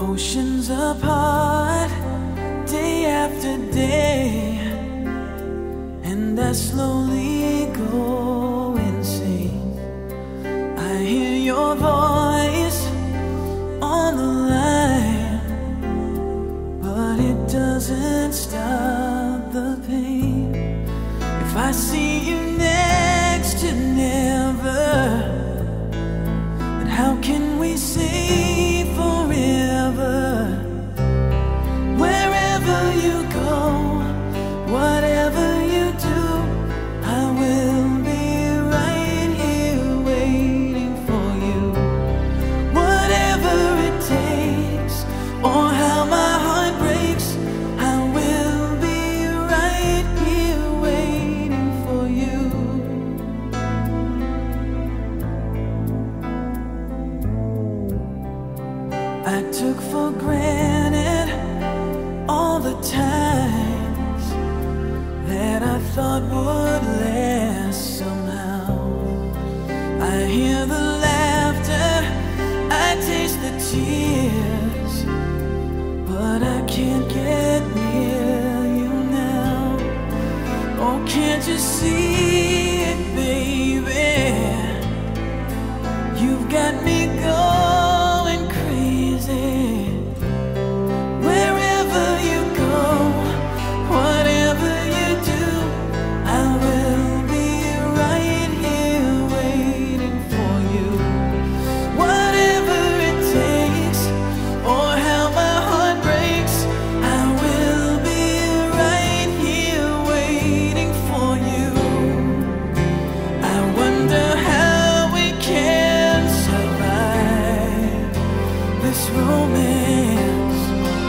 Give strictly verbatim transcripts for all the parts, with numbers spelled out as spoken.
Oceans apart, day after day, and I slowly go insane. I hear your voice on the line, but it doesn't stop the pain. If I see you next to never, then how can we say forever? Wherever you go, whatever you do, I will be right here waiting for you. Whatever it takes, or how my heart breaks, I will be right here waiting for you. I took for granted all the times that I thought would last somehow. I hear the laughter, I taste the tears, but I can't get near you now. Oh, can't you see it, baby? You've got me going crazy. Wherever you go, whatever you do, I will be right here waiting for you. Whatever it takes, or how my heart breaks, I will be right here waiting for you. I wonder how we can survive this romance,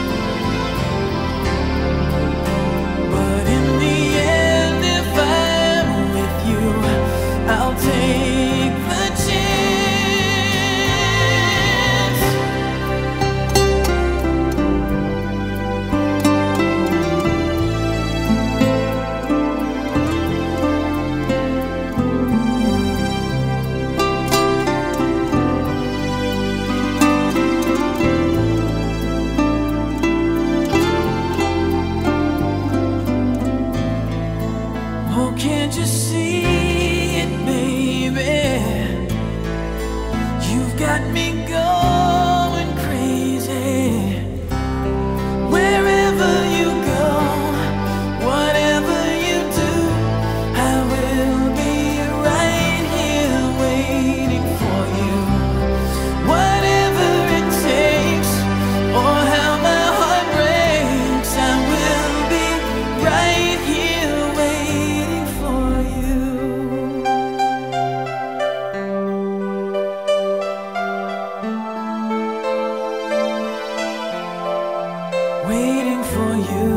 but in the end, if I'm with you, I'll take the chance. Oh, can't you see it, baby? You've got me going crazy. Wherever you go, whatever you do, I will be right here waiting for you. Whatever it takes, or how my heart breaks, I will be right here waiting for you. Waiting for you.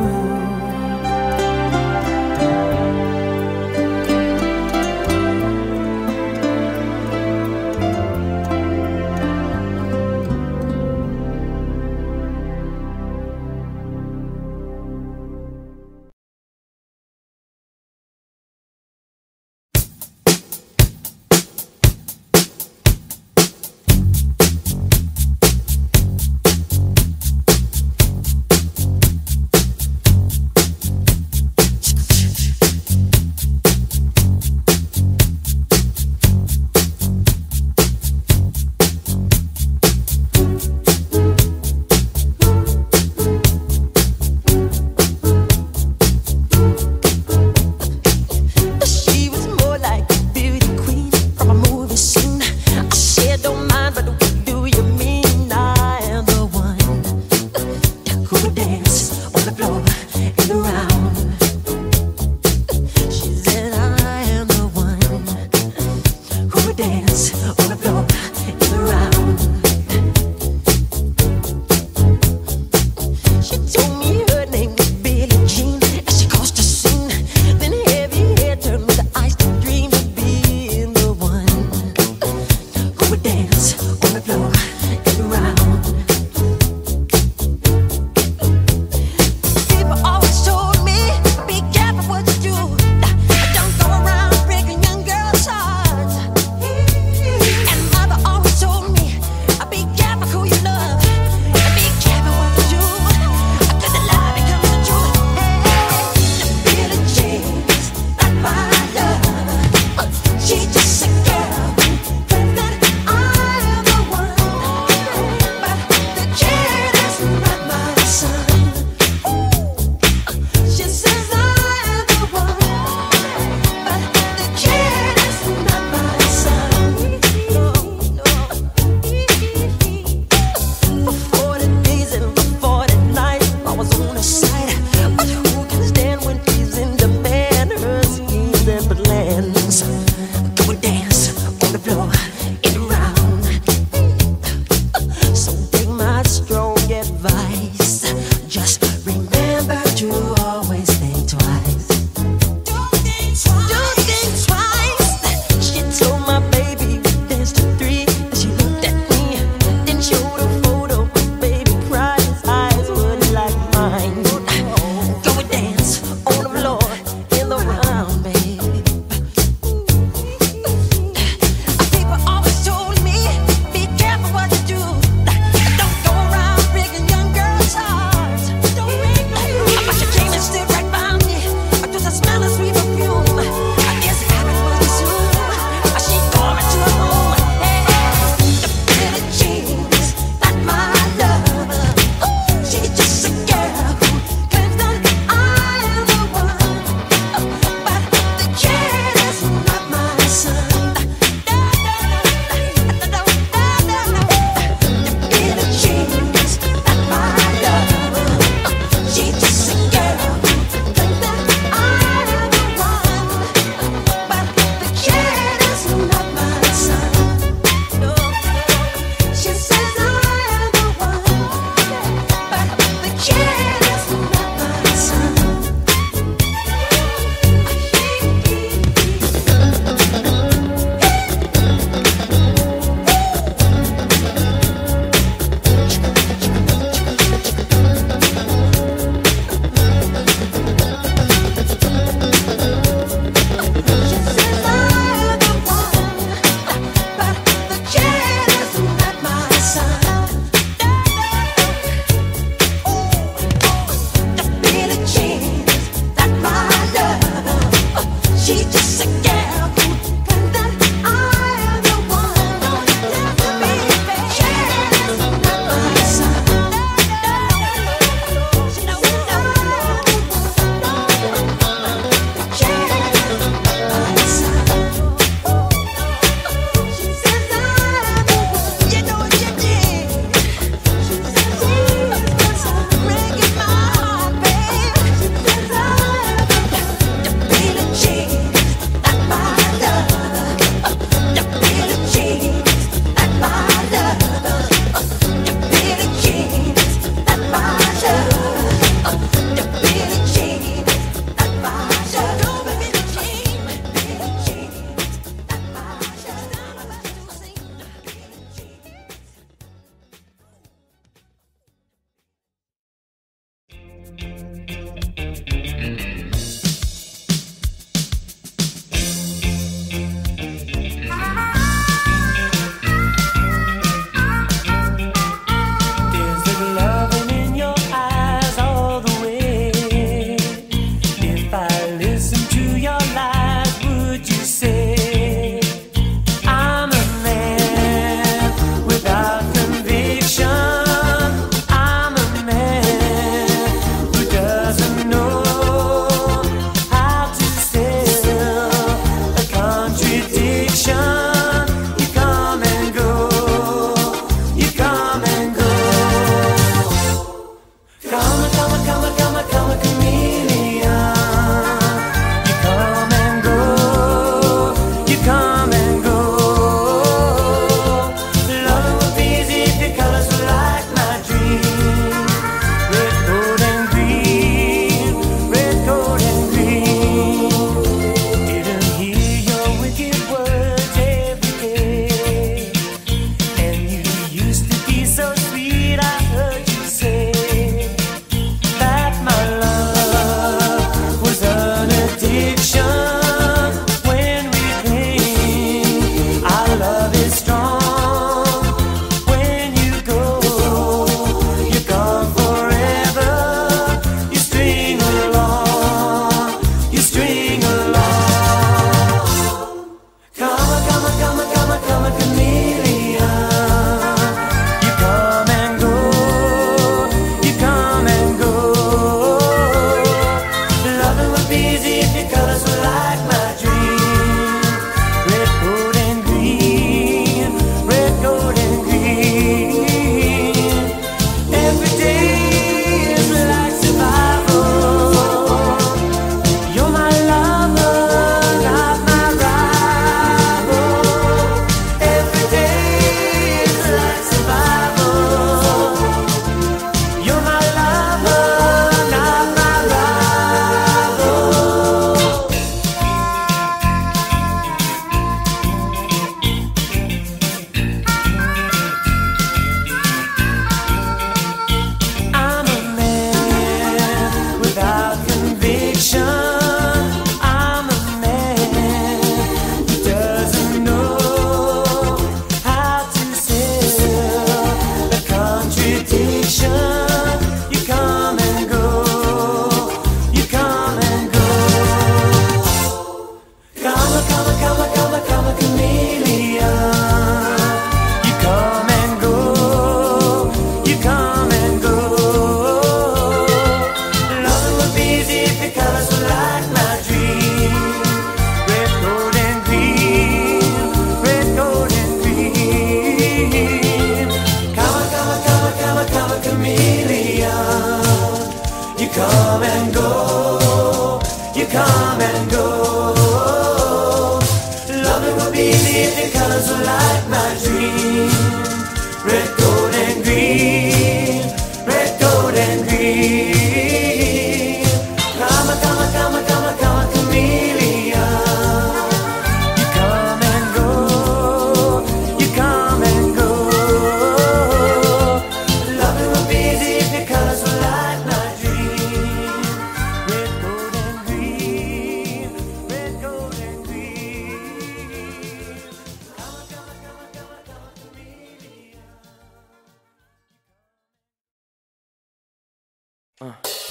Uh.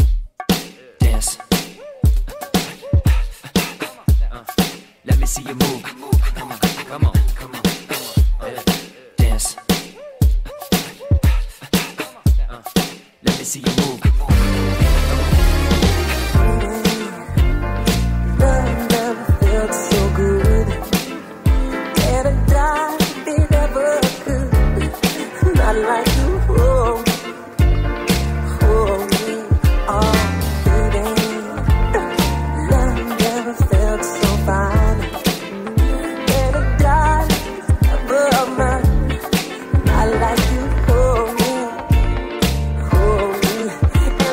Dance. Uh. Let me see you move. Come on, come on, come on, come on. Uh. Dance. Uh. Let me see you move. Love never felt so good. And I died if it ever could. Not like you. Oh. And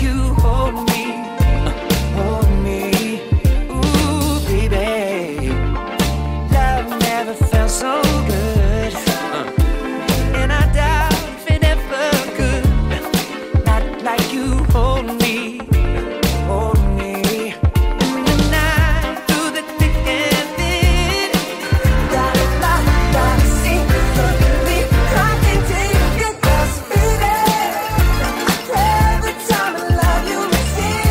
you hold me, uh, hold me. Ooh, baby, love never felt so good, uh, and I doubt if it ever could. Not like you hold me, hold me. In the night, through the thick and thin, Gotta lie, gotta see, baby, I can't take it, 'cause baby, every time I love you, it's here.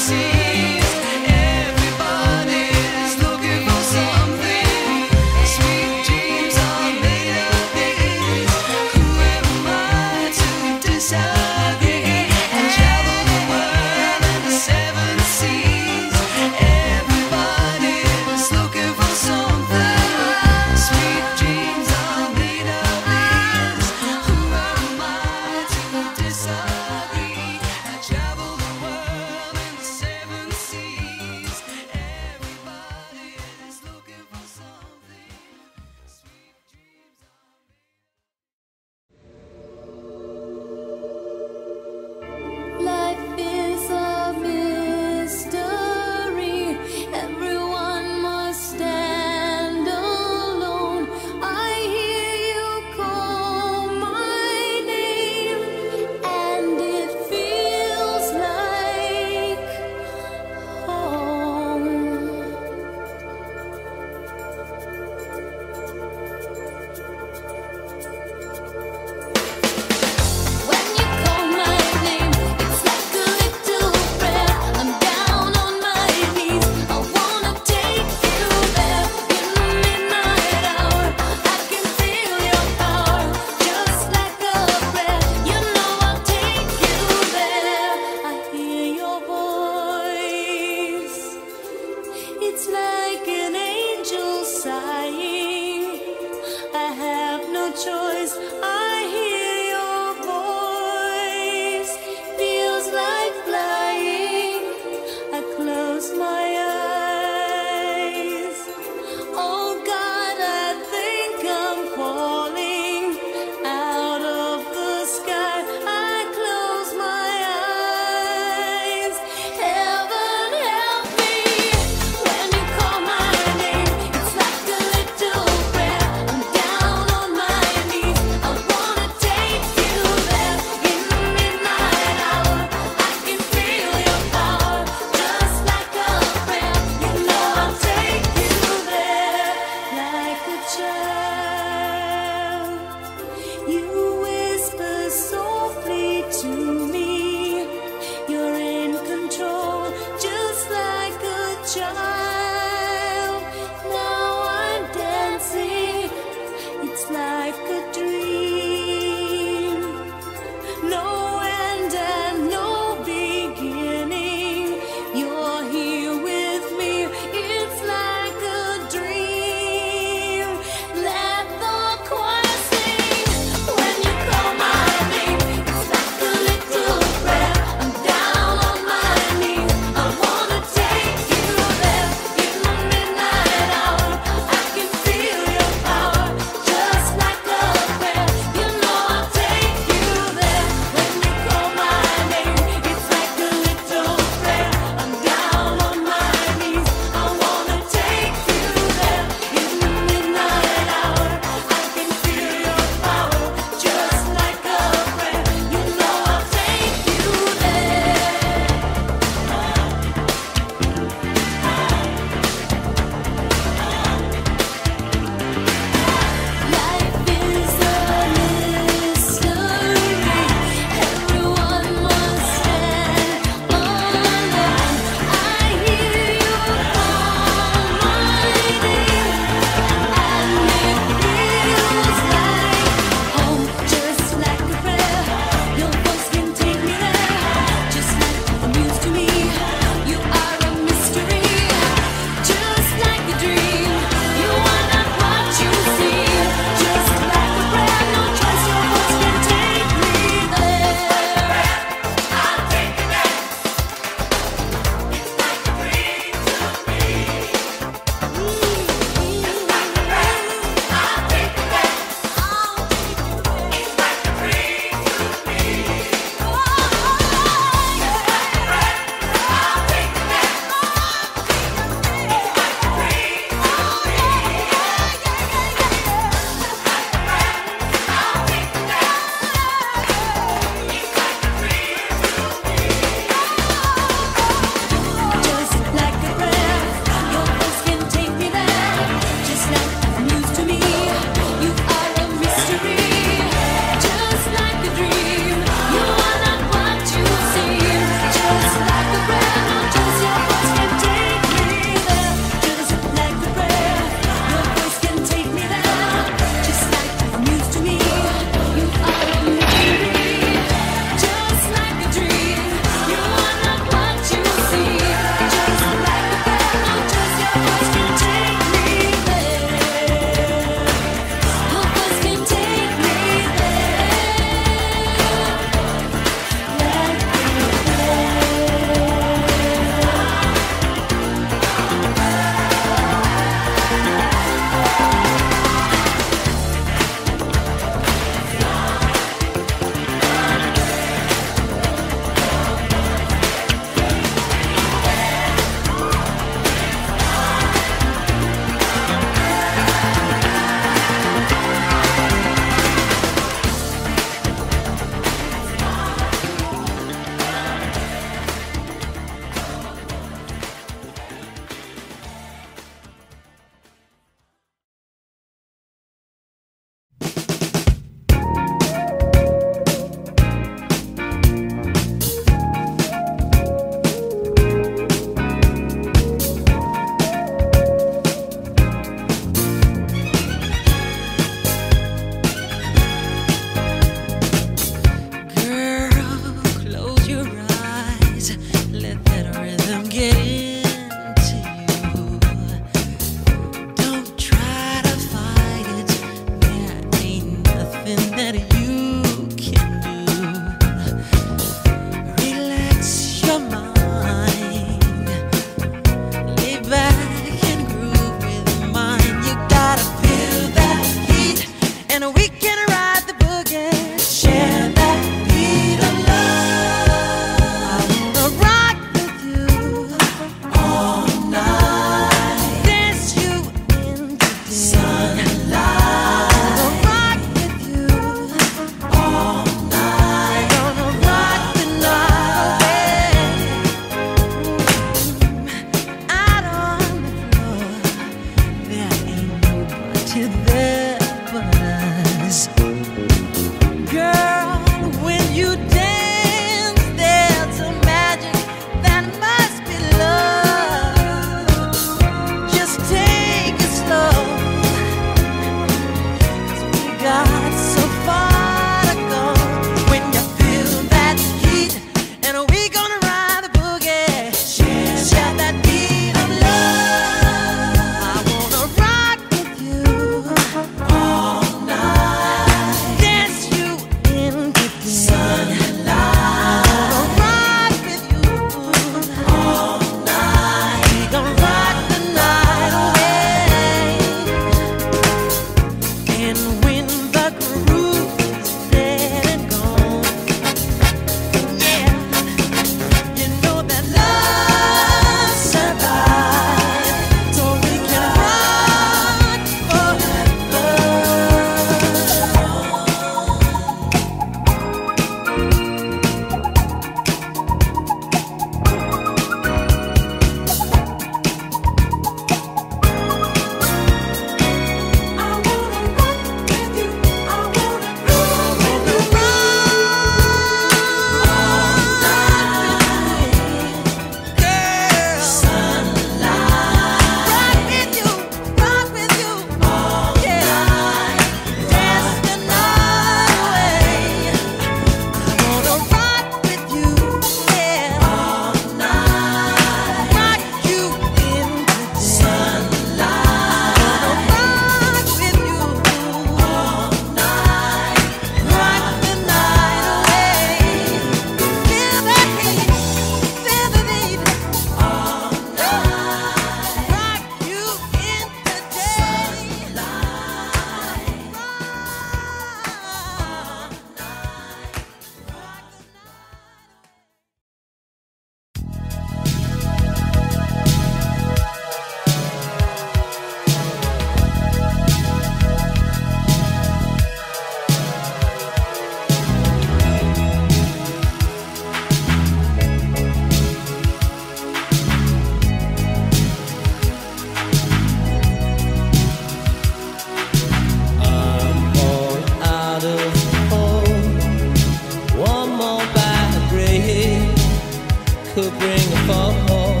could bring a fall.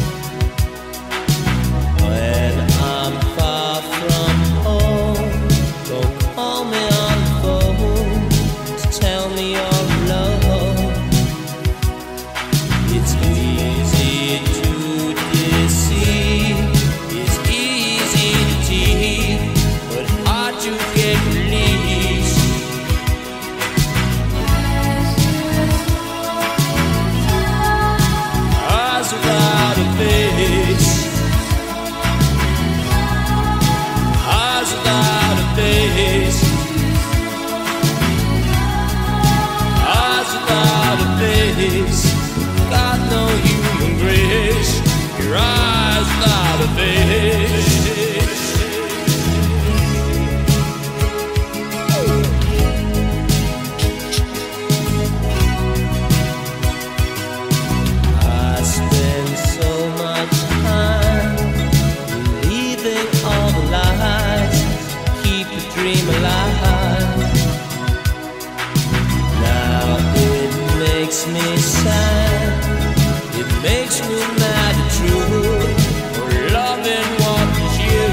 When I'm far from home, don't call me on the phone to tell me you're alone. It's easy to deceive, it's easy to tease, but hard to get released. Eyes without a face, eyes without a face, eyes without a face. Got no human grace. Your eyes without a face. I spend so much time believing all the lies, keep the dream alive. Now it makes me sad, it makes me mad at truth, for loving what is you.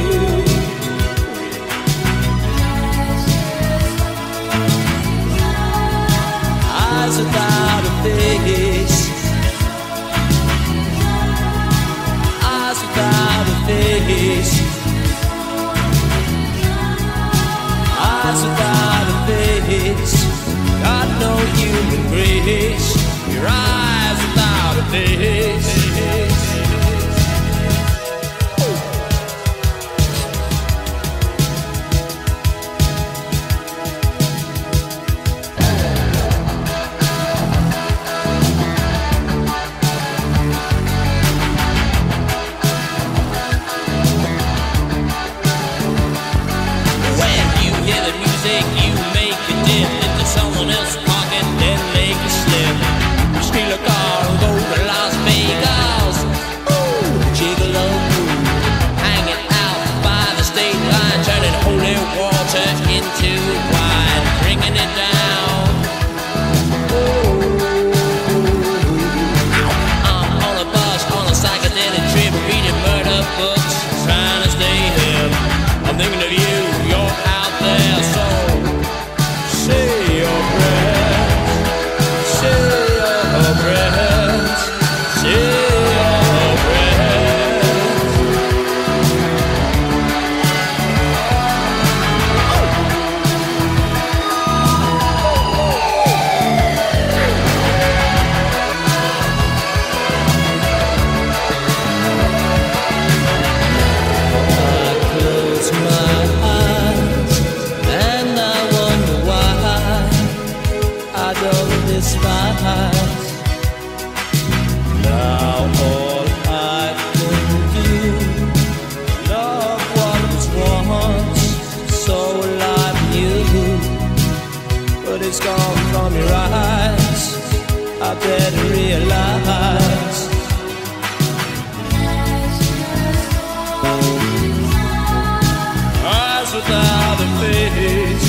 Eyes without a face, eyes without a face, eyes without a face. Got no human grace. Your eyes without a face. When you hear the music, you make it dip into someone else's pocket, then make it slip. Steal a car and go to Las Vegas. Ooh, gigolo, hanging out by the state line, turning holy water into wine, bringing it down. Ooh, I'm on a bus on a psychedelic trip, reading murder books, trying to stay hip. I'm thinking of you, you're out there, so say your prayers, say your prayers, say your prayers. I close my eyes and I wonder why I don't despise. Now all I can do, love what was once so alive in you, but it's gone from your eyes. I better realize. Eyes without a face,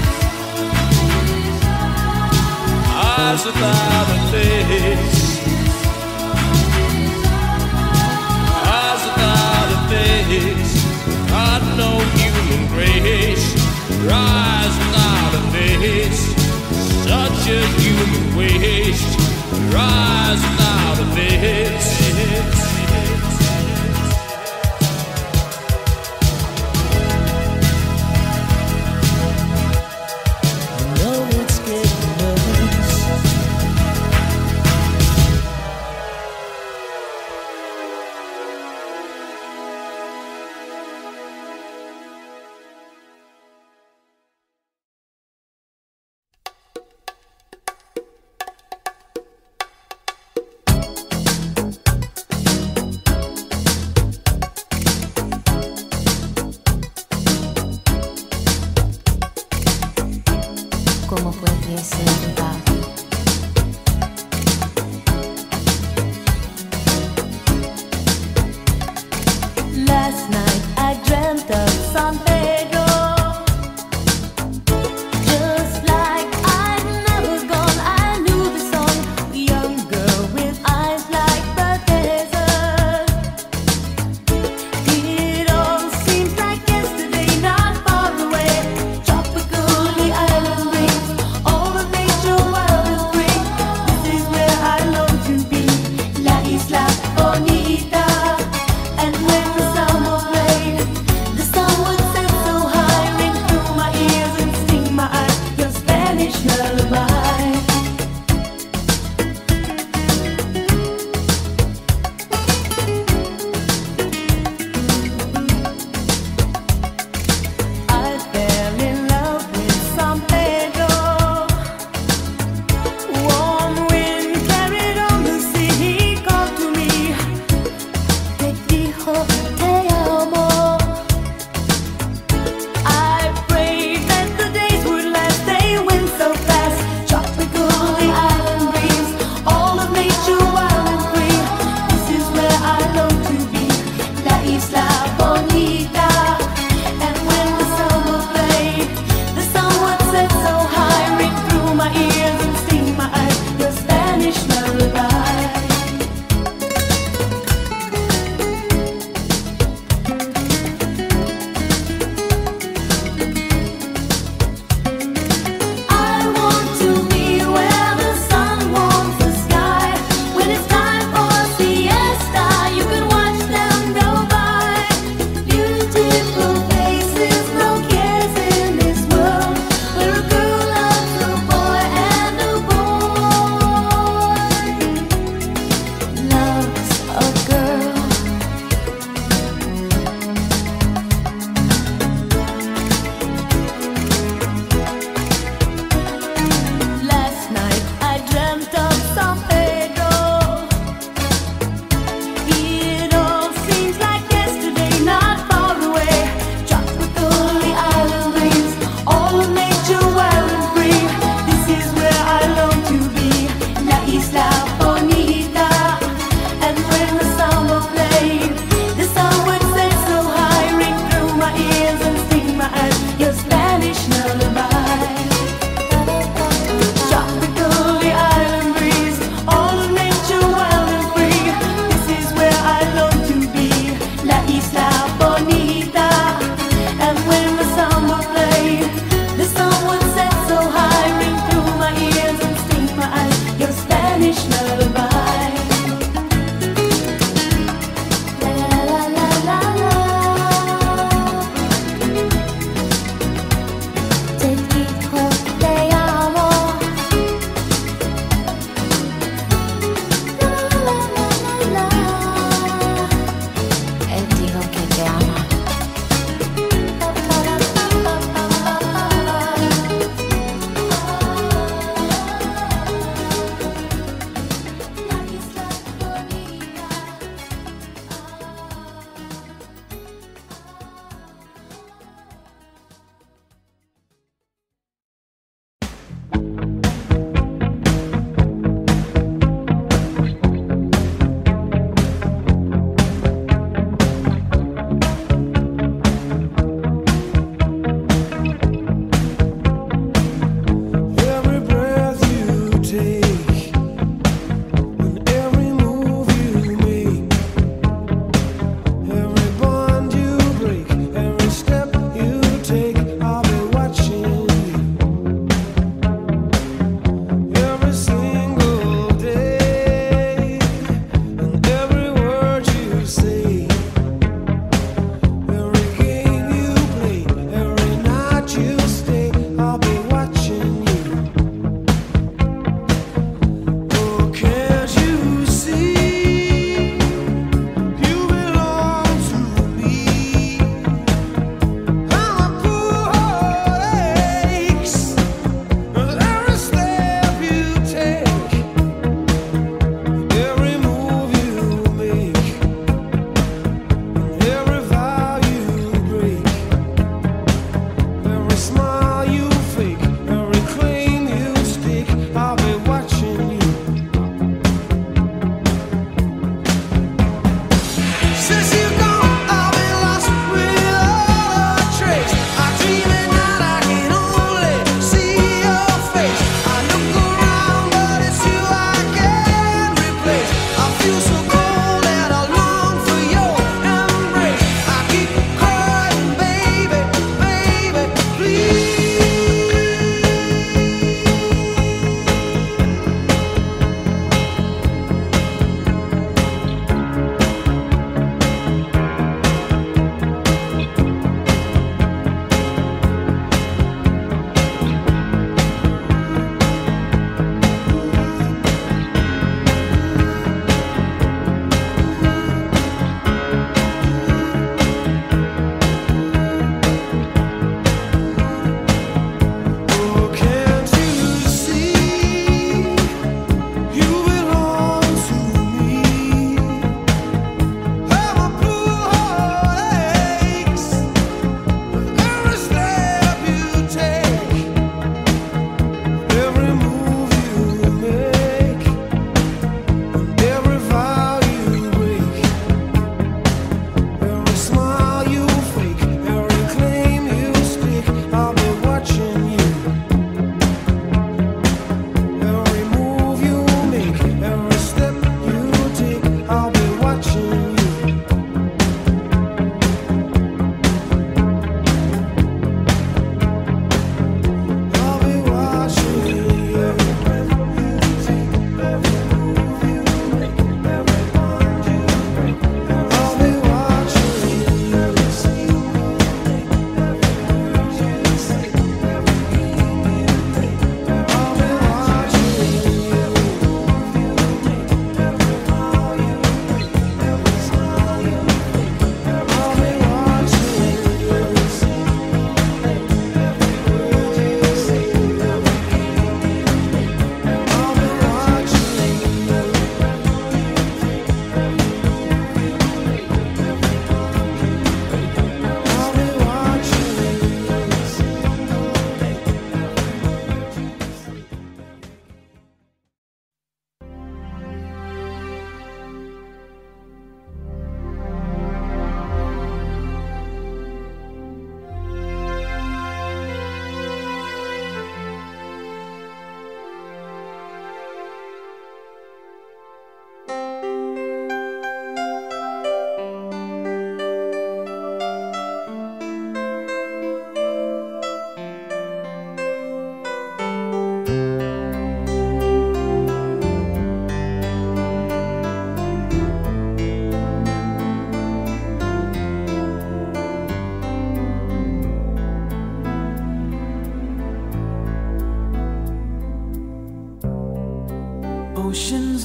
eyes without a face, eyes without a face. Got no human grace. Your eyes without a face, such a human waste. Your eyes without a face. I know it's getting worse.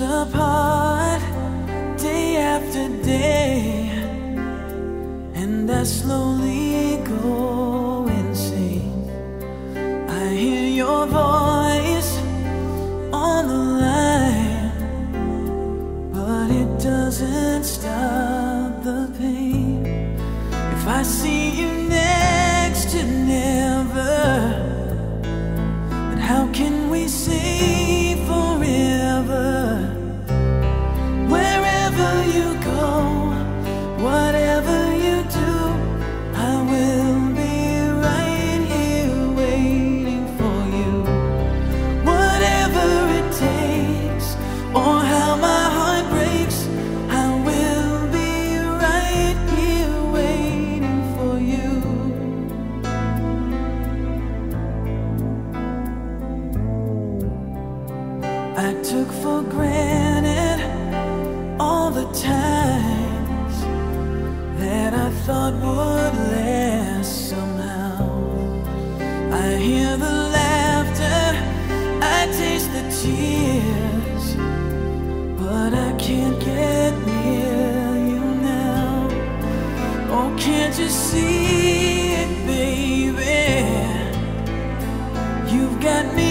apart day after day, and I slowly go insane. I hear your voice on the line, but it doesn't stop the pain. If I see you next to never, then how can we say forever? Wherever you go, whatever you do, I will be right here waiting for you. Whatever it takes, or how my heart breaks, I will be right here waiting for you. I took for granted all the times that I thought would last somehow. I hear the laughter, I taste the tears, but I can't get near you now. Oh, can't you see it, baby? You've got me